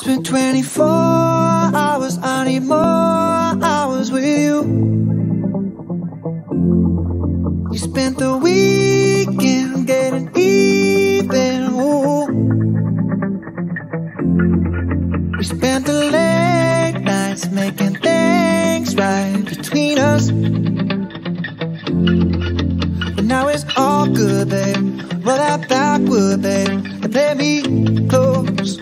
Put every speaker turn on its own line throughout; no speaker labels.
It's been 24 hours, I need more hours with you. You spent the weekend getting even, ooh. We spent the late nights making things right between us. But now it's all good, babe. Roll that Backwood, babe, and play me close.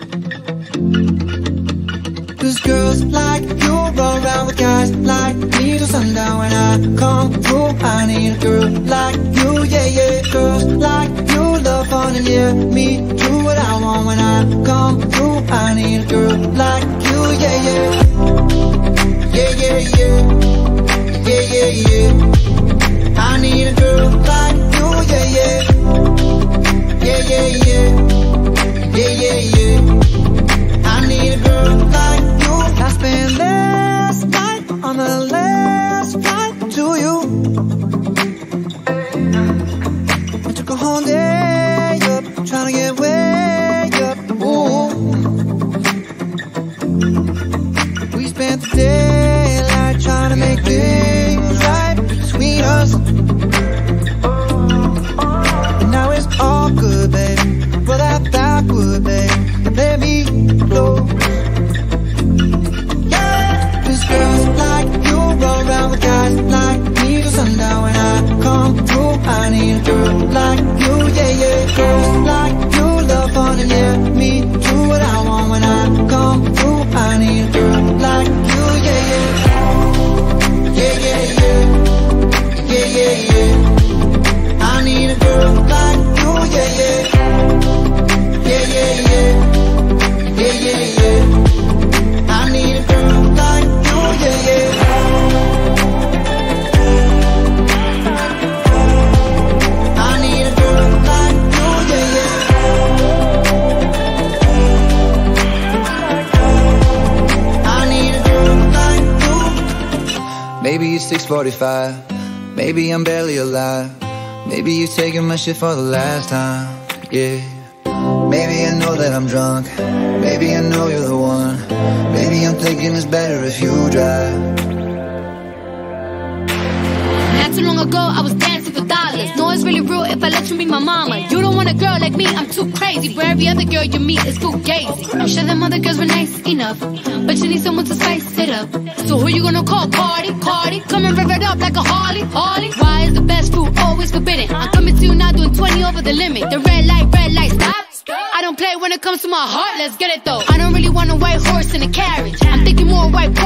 Cause girls like you roll around with guys like me till sundown. When I come through, I need a girl like you, yeah, yeah. Girls like you love fun and yeah, me do what I want. When I come through, I need a girl like you, yeah, yeah. Yeah, yeah, yeah. Yeah, yeah, yeah. I need a girl like you, yeah, yeah. Yeah, yeah, yeah. Yeah, yeah, yeah. I need a girl like you. I spent last night on the last flight to you. I took a whole day up, trying to get way up, ooh. We spent the daylight trying to make things right between us. And now it's all good, babe. Roll that Backwood, babe, and let me close. Yeah, cause girls like you roll around with guys like me till sundown. When I come through, I need a girl like you, yeah, yeah. Girls like you love fun and yeah, me do what I want. When I come through, I need a girl like you, yeah, yeah. Yeah, yeah, yeah. Yeah, yeah, yeah. I need a girl like you, yeah, yeah. Yeah, yeah, yeah. Yeah, yeah, yeah. I need a girl like you, yeah, yeah. I need a girl like you, yeah, yeah. I need a girl like you. Maybe it's 6:45. Maybe I'm barely alive. Maybe you're taking my shit for the last time, yeah. Maybe I know that I'm drunk. Maybe I know you're the one. Maybe I'm thinking it's better if you drive.
Not too long ago, I was dancing for dollars. No, it's really real if I let you be my mama. You don't want a girl like me, I'm too crazy. Where every other girl you meet is fugazi. I'm sure them other girls were nice enough, but you need someone to spice it up. So who you gonna call? Cardi, Cardi. Come and rev it up like a Harley, Harley. Why is the best food always forbidden? I'm coming to you now doing 20 over the limit. The red light, stop. I don't play when it comes to my heart, let's get it though. I don't really want a white horse in a carriage. I'm thinking more white